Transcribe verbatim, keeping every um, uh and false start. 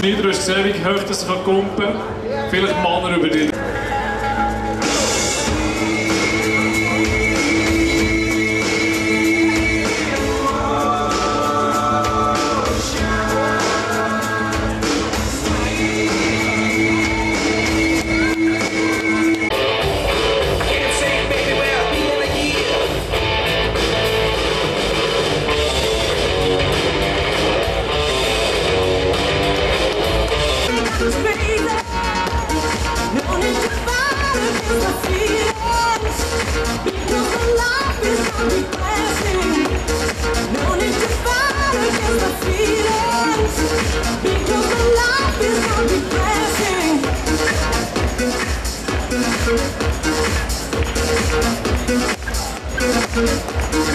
Schneider, du hast gesehen, wie hoch das kann kumpen. Vielleicht Männer über dich. We'll be right back.